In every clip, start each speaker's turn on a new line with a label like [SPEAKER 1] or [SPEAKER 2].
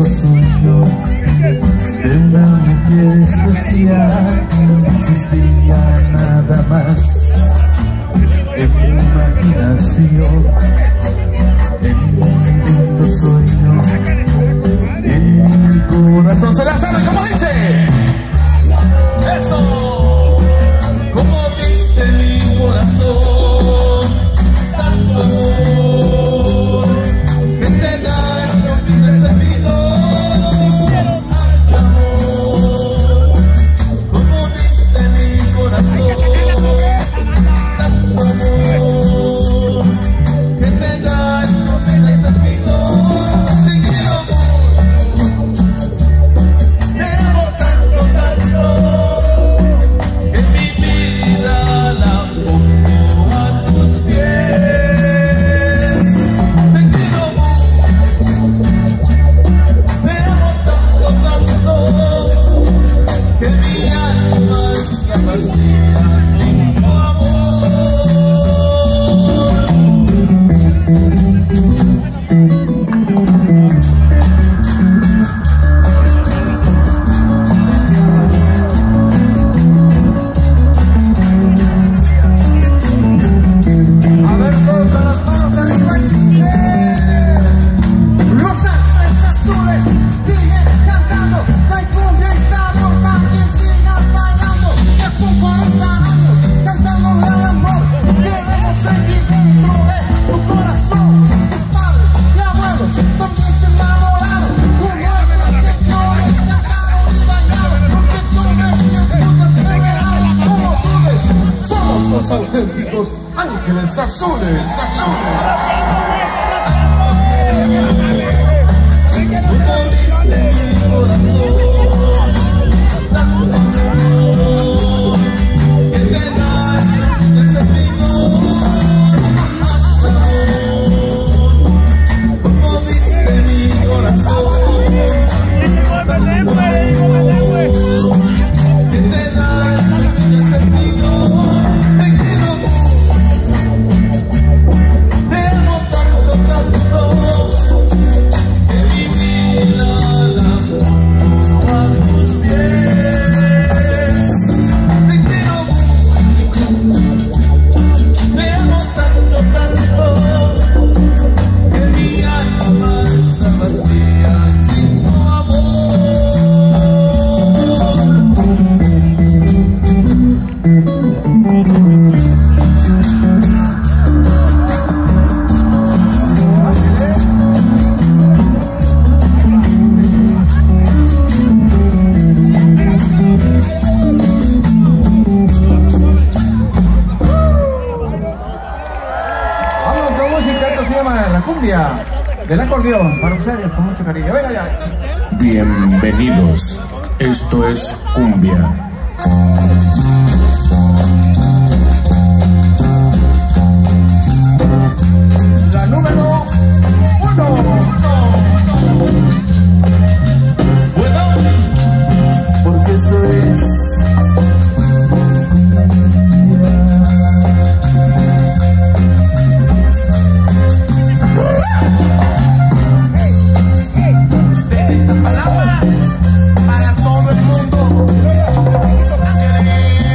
[SPEAKER 1] hermoso sueño de una mujer especial que existía nada más en mi imaginación, en un lindo sueño en mi corazón. ¿Se la saben? ¿Cómo dice? ¡Eso! ¿Cómo viste mi corazón? Tanto amor que te da esto que te he servido. Amor, ¿cómo viste mi corazón? Tanto amor que te da esto que te he servido. Te quiero, te amo tanto, tanto, que mi vida la pongo a tus pies. Te quiero, te amo tanto, tanto, que mi alma está vacía sin tu amor.
[SPEAKER 2] A ver, todos a las manos arriba y dice: Los Ángeles Azules siguen cantando, la cumbia y sabor también sigas bailando. Ya son 40 años cantando el amor, queremos seguir dentro de tu corazón. Tus padres y abuelos también se enamoraron con nuestras canciones, cantaron y bailaron, porque tú me escuchas de verano. Como tú ves, somos los auténticos Ángeles Azules, azules.
[SPEAKER 1] ¿Cómo viste mi corazón? Tanto amor que te da esto que te he servido. Amor, ¿cómo viste mi corazón? Tanto amor que te da esto que te he servido. Te quiero, te amo tanto, tanto, que mi vida la pongo a tus pies. Te quiero, te amo tanto, tanto, que mi alma está vacía sin tu amor.
[SPEAKER 2] Vamos con música, esto se llama la cumbia del acordeón, para ustedes con mucho cariño. Ven allá.
[SPEAKER 3] Bienvenidos, esto es Cumbia.
[SPEAKER 2] La número 1.
[SPEAKER 1] Bueno, porque esto es esta palabra para todo el mundo.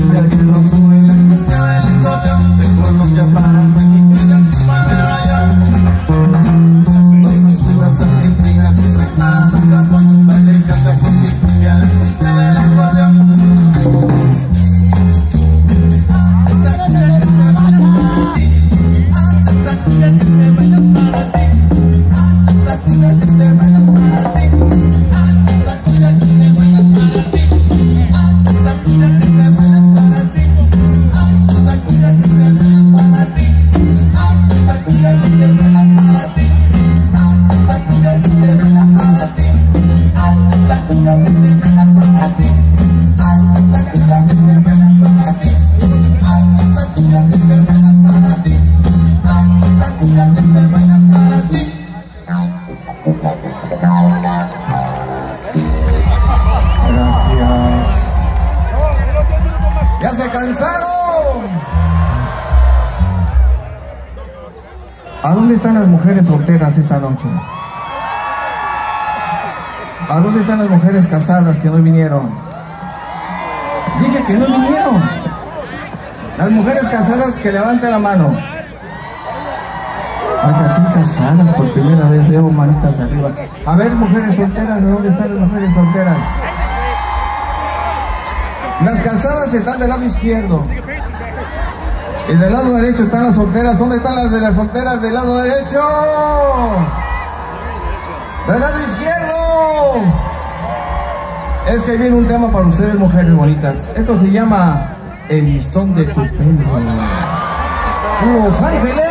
[SPEAKER 1] cumbia que lo sube, la cumbia del acordeón, de Colombia para México y de aquí para Nueva York. Los azules Argentina, dicen para Japón, baile y canta con mi cumbia, la cumbia del acordeón. Esta cumbia que se baila para ti, esta cumbia que se baila para ti, esta cumbia que se baila para ti, esta cumbia que se baila para ti, esta cumbia que se baila para ti, esta cumbia que se baila para ti, esta cumbia que se baila para ti, esta cumbia que se baila para ti, esta cumbia que se baila para ti, esta cumbia que se baila para ti, esta cumbia que se baila para ti, esta cumbia que se baila para ti. Gracias. ¿Ya se cansaron? ¿A dónde están las mujeres solteras esta noche? ¿A dónde están las mujeres casadas que no vinieron? Dije que no vinieron. Las mujeres casadas que levanten la mano. Oiga, así casadas, por primera vez veo manitas arriba. A ver, mujeres solteras, ¿de dónde están las mujeres solteras? Las casadas están del lado izquierdo. Y del lado derecho están las solteras. ¿Dónde están las de las solteras del lado derecho? ¡Del lado izquierdo! Es que viene un tema para ustedes, mujeres bonitas. Esto se llama El listón de tu pelo. Los Ángeles.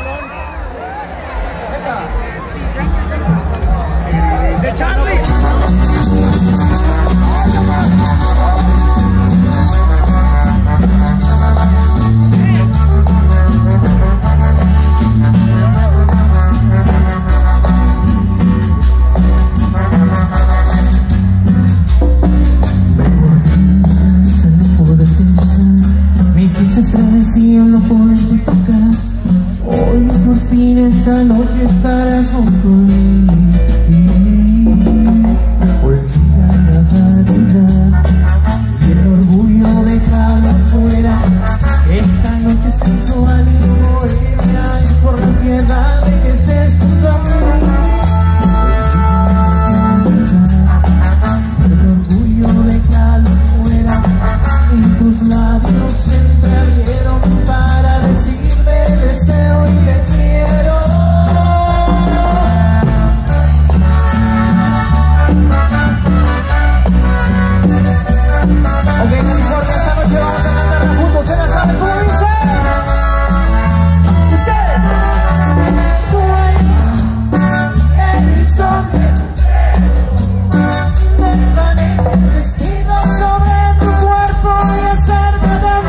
[SPEAKER 4] No puedo tocar. Hoy por fin esta noche estarás junto a mí. Olvida la vanidad y el orgullo, déjalo afuera. Esta noche es sensual y bohemia, es por la ansiedad de que estés junto a mí. El orgullo, déjalo afuera, y tus labios siempre abrieron para decirme deseo y te quiero. Ok, California, esta noche vamos a cantarla juntos, se la sabe cómo dice. Sueño el horizonte, desvanece el vestido sobre tu cuerpo y hacerme de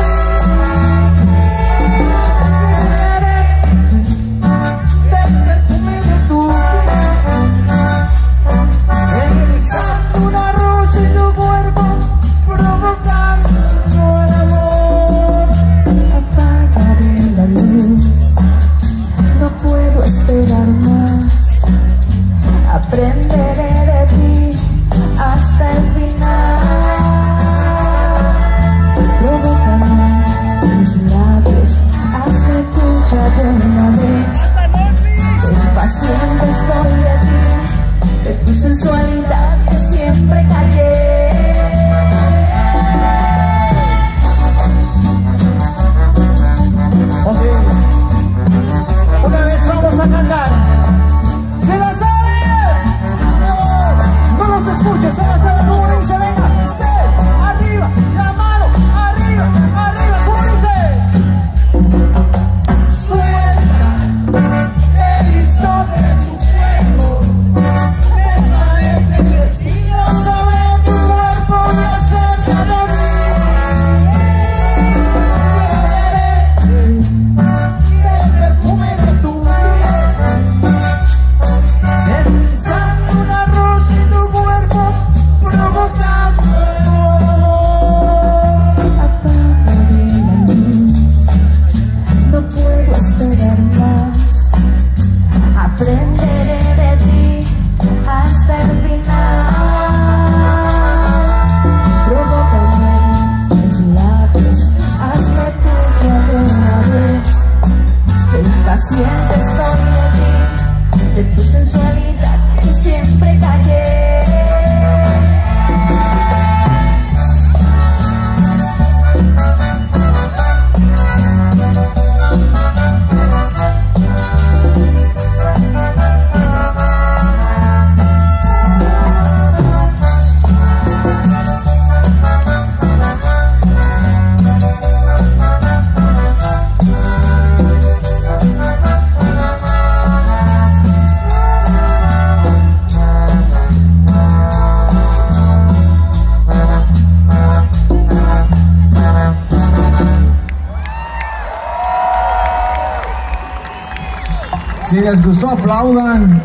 [SPEAKER 2] Si les gustó, aplaudan.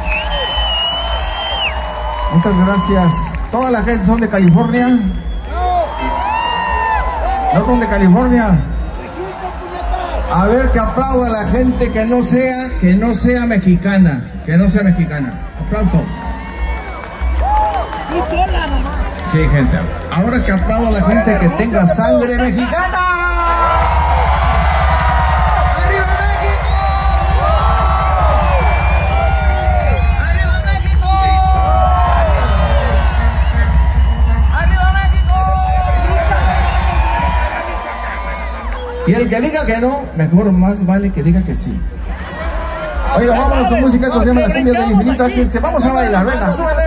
[SPEAKER 2] Muchas gracias. ¿Toda la gente son de California? ¿No son de California? A ver, que aplauda a la gente que no sea mexicana. Que no sea mexicana. Aplausos. Sí, gente. Ahora que aplauda a la gente que tenga sangre mexicana. ¡Arriba México! ¡Arriba México! ¡Arriba México! Y el que diga que no, mejor más vale que diga que sí. Oiga, vámonos con música, esto se llama La Cumbia del Infinito, así es que vamos a bailar, venga, súbele.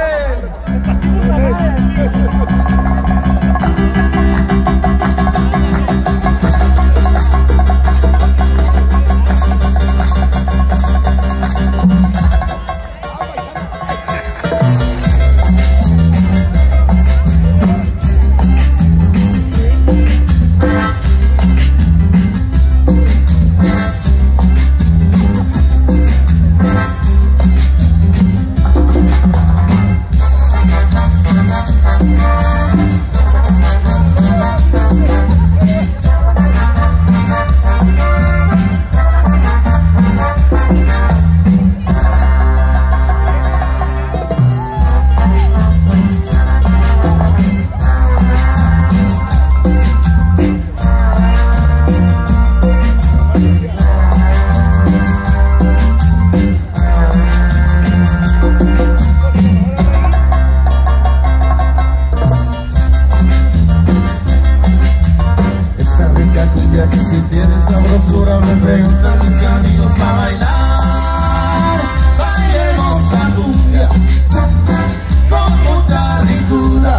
[SPEAKER 5] Que si tienes sabrosura me preguntan mis amigos para bailar. Bailemos a cumbia con mucha ricura.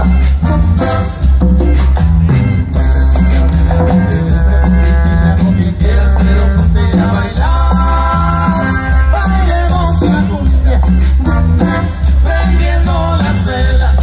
[SPEAKER 5] Con quien quieras, pero ponte a bailar. Bailemos a cumbia prendiendo las velas.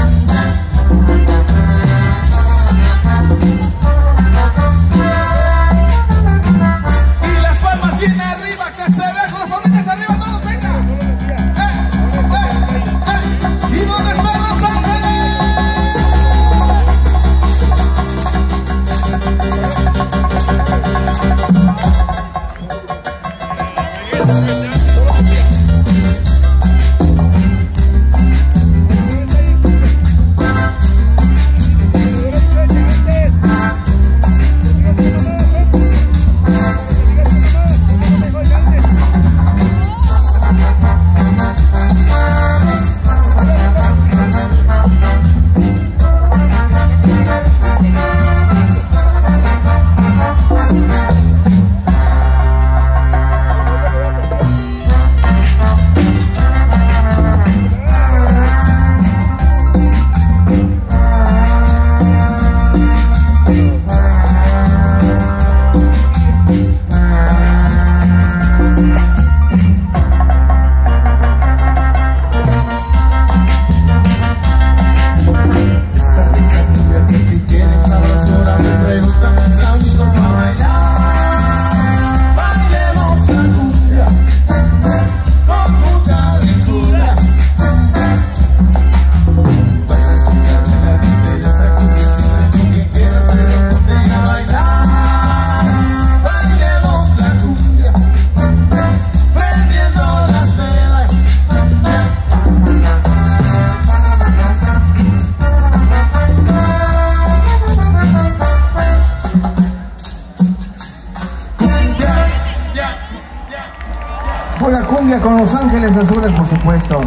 [SPEAKER 2] Pura cumbia con Los Ángeles Azules, por supuesto.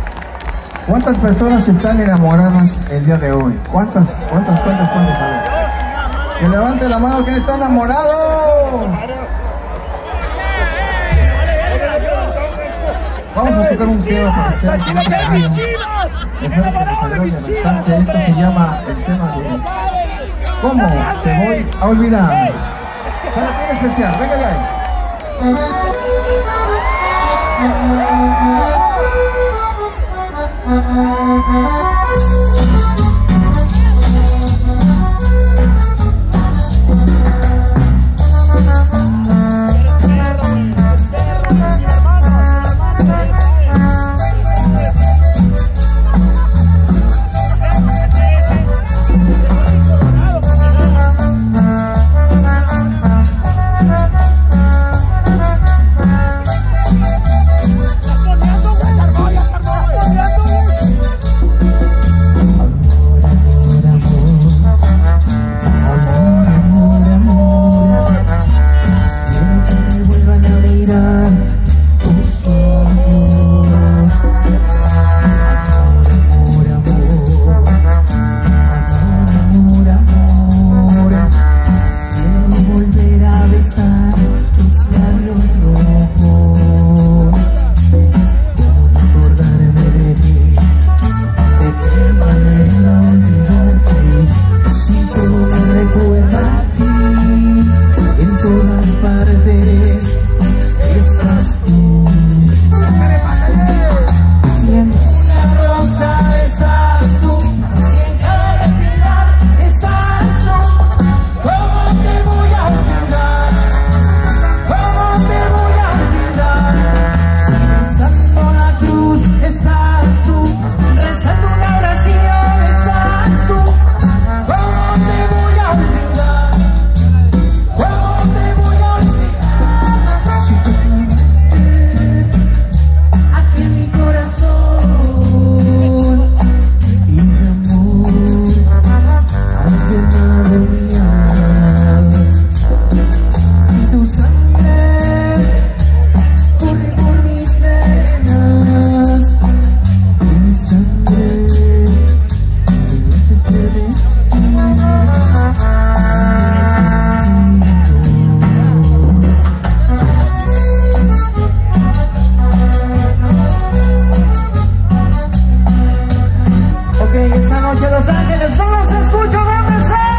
[SPEAKER 2] ¿Cuántas personas están enamoradas el día de hoy? ¿Cuántas? A ver. Que levante la mano, ¿quién está enamorado? Vamos a tocar un tema para hacer el primer año. Espero que les agrade bastante. Esto se llama el tema de ¿Cómo te voy a olvidar? Para ti en especial, venga de ahí.
[SPEAKER 4] besar tus labios rojos. ¿Cómo acordarme de ti? ¿De qué manera olvidarte? Si todo me recuerda a ti, en todas partes estás tú. Si en una rosa estás tú, si en cada respirar estás tú, ¿cómo te voy a olvidar? ¿Cómo te voy a olvidar? Si rezando la cruz estás tú, rezando una oración estás tú, ¿cómo te voy a olvidar? ¿Cómo te voy a olvidar? Si tú clamaste aquí en mi corazón y de amor has llenado mi alma, y tu sangre corre por mis venas, y mi sangre me hace estremecer. Ok, esta noche Los Ángeles, no los escucho, ¿dónde están?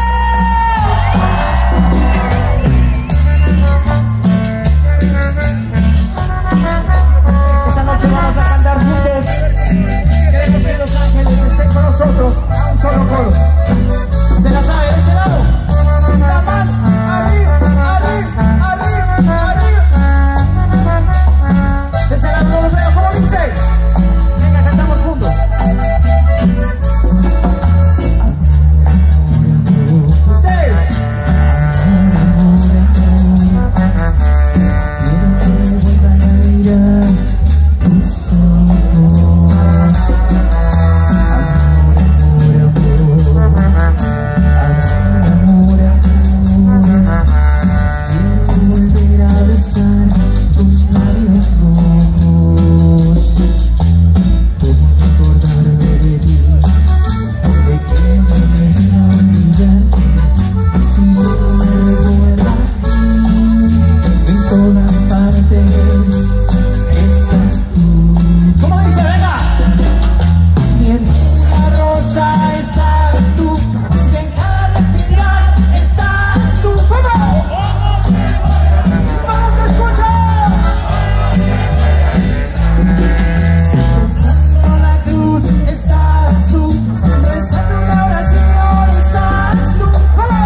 [SPEAKER 4] Esta noche vamos a cantar juntos. Queremos que Los Ángeles estén con nosotros a un solo coro. ¿Se la sabe de este lado? La mano, arriba, arriba, arriba, arriba. De ese lado no los veo, ¿cómo dice? Venga, cantamos juntos. Ustedes. Quiero que vuelvan a mirar tus ojos. Amor, amor, amor. Quiero volver a besar tus labios rojos. ¿Cómo acordarme de ti? ¿De qué manera olvidarte? Si no me recuerda a ti, en todas partes estás tú. ¿Cómo dice? Venga. Si en una rosa estás tú, si en cada respirar estás tú. ¿Cómo? ¡Vamos a escuchar! Si rezando la cruz estás tú, rezando una oración estás tú. ¿Cómo?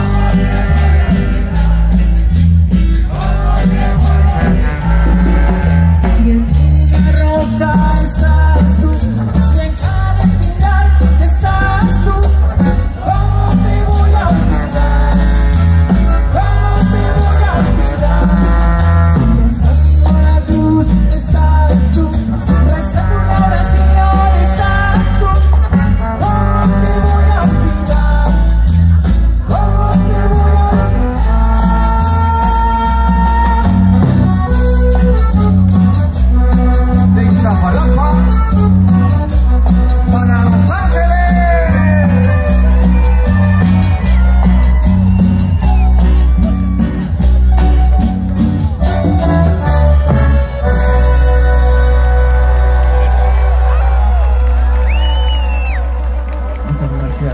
[SPEAKER 4] Si en una rosa estás tú, si en cada respirar estás tú, ¿cómo te voy a olvidar? ¿Cómo te voy a olvidar? Si rezando la cruz estás tú, rezando una oración estás tú, ¿cómo te voy a olvidar? ¿Cómo te voy a
[SPEAKER 5] De Iztapalapa para Los Ángeles. Muchas gracias.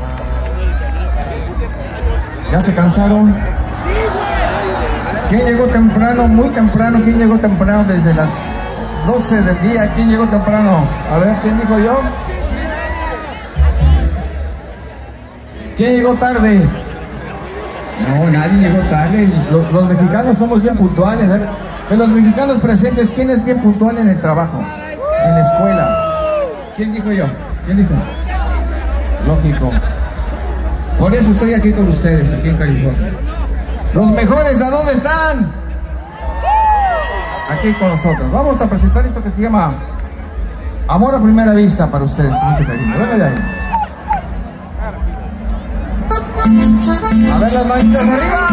[SPEAKER 5] ¿Ya se cansaron? ¿Quién llegó temprano? Muy temprano. ¿Quién llegó temprano desde las 12 del día? ¿Quién llegó temprano? A ver, ¿quién dijo yo? ¿Quién llegó tarde? No, nadie llegó tarde. Los mexicanos somos bien puntuales. A ver, de los mexicanos presentes, ¿quién es bien puntual en el trabajo? En la escuela. ¿Quién dijo yo? ¿Quién dijo? Lógico. Por eso estoy aquí con ustedes, aquí en California. Los mejores, ¿de dónde están? Aquí con nosotros. Vamos a presentar esto que se llama Amor a Primera Vista para ustedes. Mucho cariño. Venga de ahí. A ver las manitas arriba.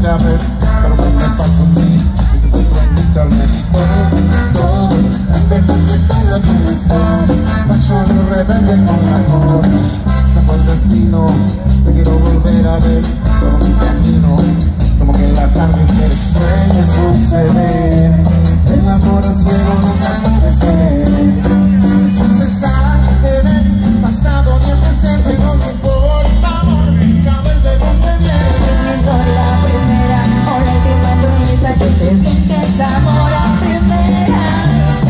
[SPEAKER 2] volver a ver, pero que me pasó a mí y te encuentro en internet. Todo, en verdad que todo como está, pasión y rebelde con amor. Se fue el destino, te quiero volver a ver, todo mi camino, como que el atardecer sueña suceder. El amor al cielo nunca puede ser, sin pensar en el pasado ni el presente, no me importa saber de dónde viene.
[SPEAKER 6] Si soy la primera o la última en tu lista, yo sé bien que es amor a primera vista.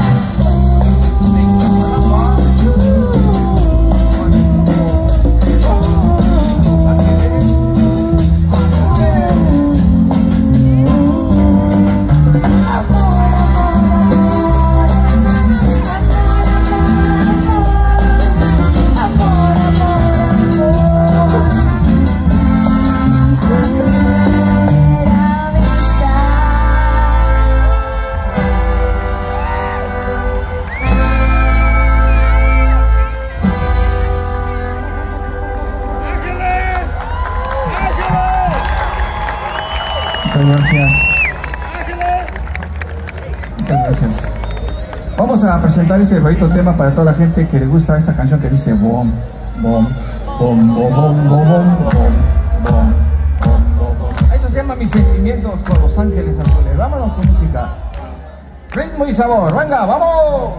[SPEAKER 5] Gracias. Muchas gracias. Vamos a presentar ese bonito tema para toda la gente que le gusta esa canción que dice bom, bom, bom, bom, bom, bom, bom, bom, bom, bom. Esto se llama Mis Sentimientos con Los Ángeles Azules. Vámonos con música. Ritmo y sabor. Venga, vamos.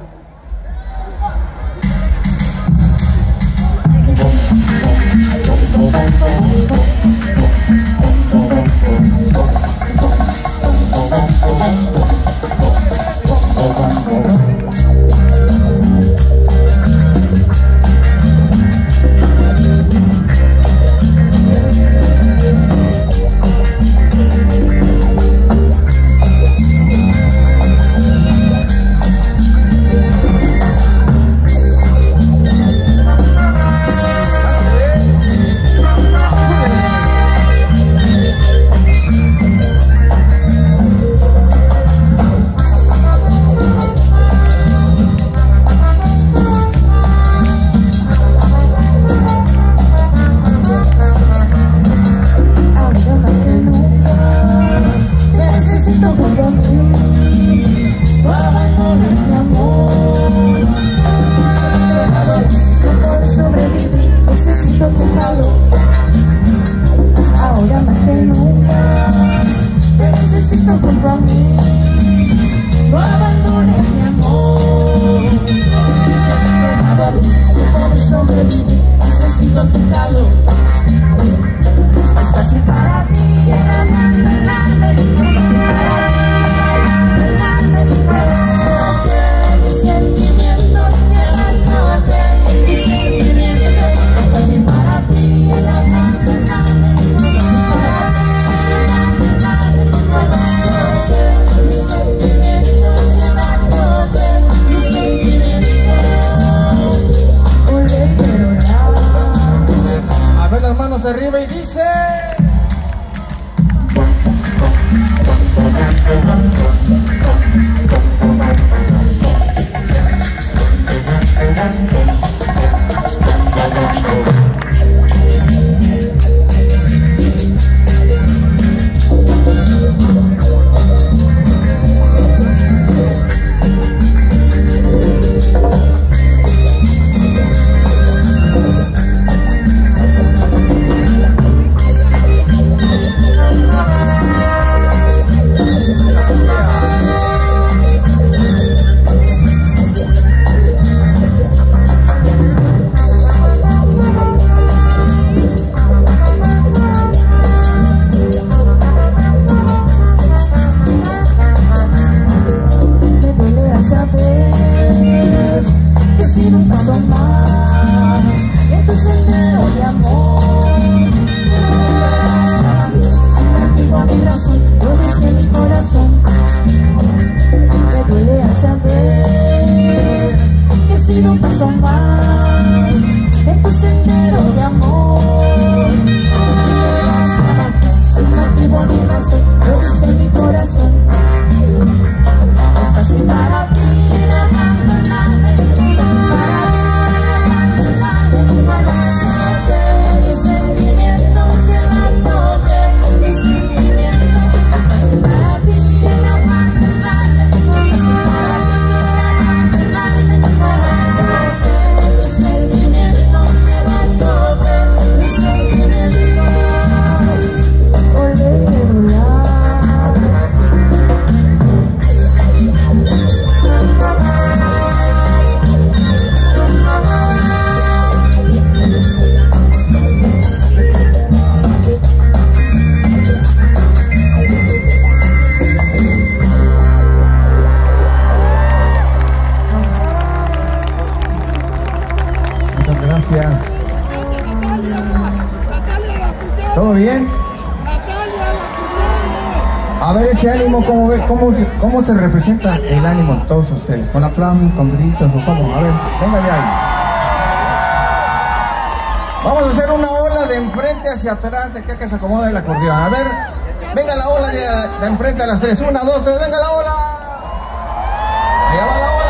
[SPEAKER 5] Ahora más que nunca te necesito junto a mí. No abandones mi amor. No puedo sobrevivir, necesito tu calor. Es fácil para ti. Mis sentimientos llevándote, mis sentimientos. Es fácil para ti. Manos arriba y dice A ver ese ánimo, ¿cómo se representa el ánimo en todos ustedes? ¿Con aplausos, con gritos o cómo? A ver, venga de ahí. Vamos a hacer una ola de enfrente hacia atrás, de que se acomode el acordeón. A ver, venga la ola de enfrente a las 3. 1, 2, 3, venga la ola. Allá va la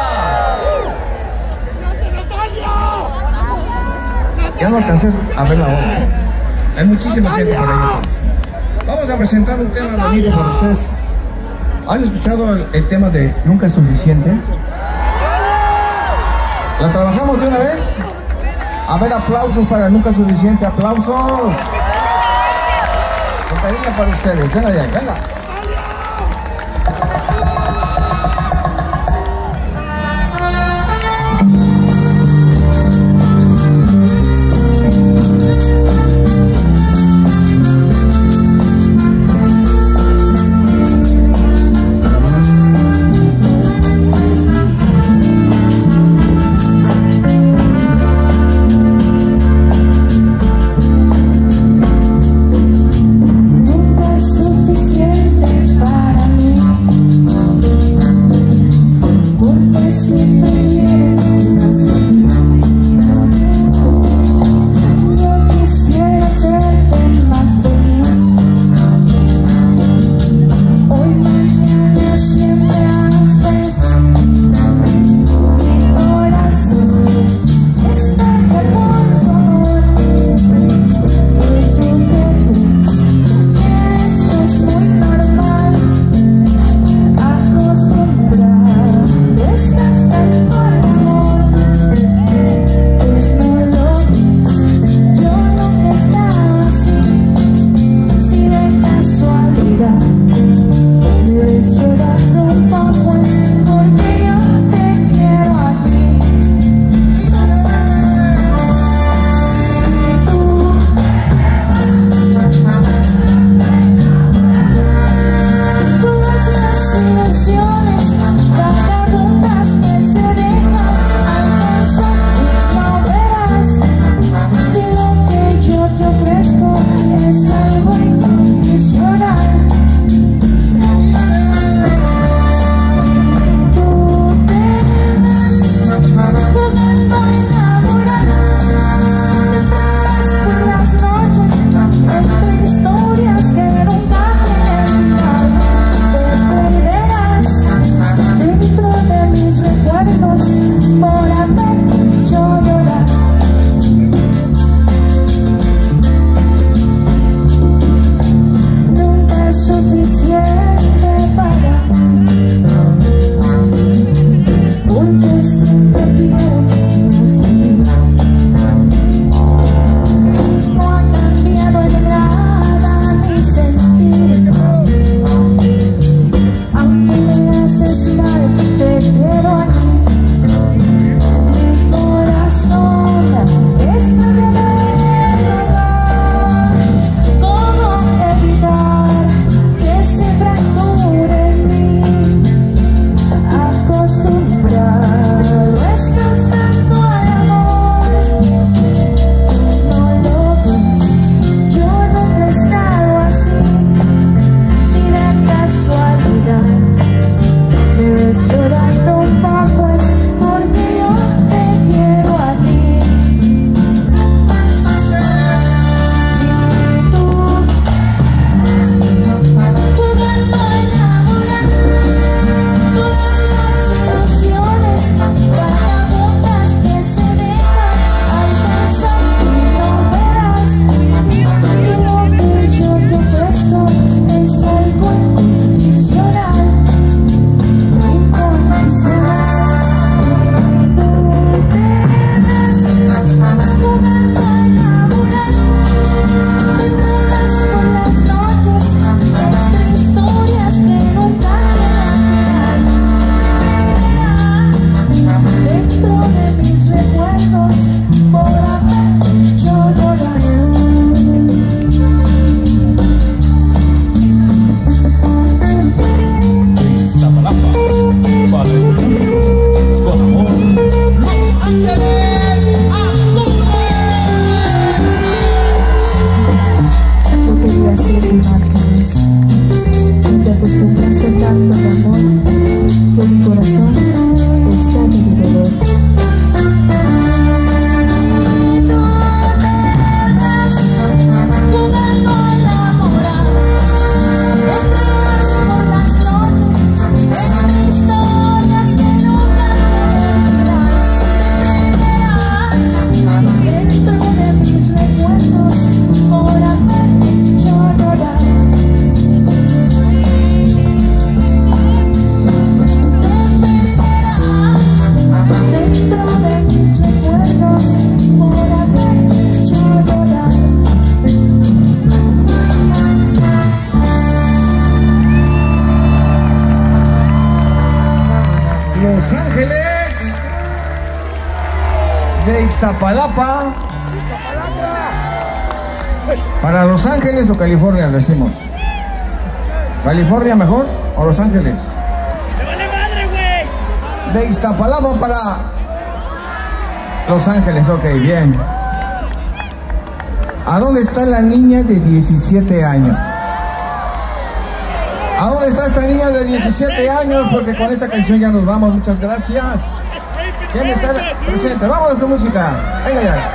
[SPEAKER 5] ola. Ya no alcancé a ver la ola. Hay muchísima gente por ahí. Vamos a presentar un tema bonito para ustedes. ¿Han escuchado el tema de Nunca es suficiente? ¿La trabajamos de una vez? A ver, aplausos para Nunca es suficiente, aplausos. Con cariño para ustedes, venga de ahí, venga.
[SPEAKER 6] Nunca es suficiente. acostumbraste tanto al amor que mi corazón está lleno de dolor.
[SPEAKER 5] Los Ángeles de Iztapalapa. Para Los Ángeles o California decimos. ¿California mejor o Los Ángeles?
[SPEAKER 7] ¡Me vale madre, güey!
[SPEAKER 5] De Iztapalapa para Los Ángeles, ok, bien. ¿A dónde está la niña de 17 años? ¿A dónde está esta niña de 17 años? Porque con esta canción ya nos vamos, muchas gracias. ¿Quién está presente? Vámonos con música. Venga ya.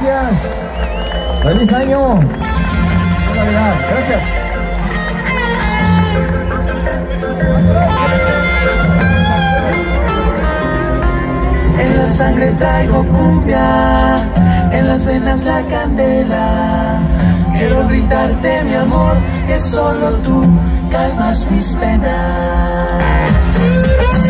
[SPEAKER 5] gracias. ¡Feliz año! ¡Feliz Navidad! Gracias.
[SPEAKER 1] En la sangre traigo cumbia, en las venas la candela. Quiero gritarte mi amor, que solo tú calmas mis penas.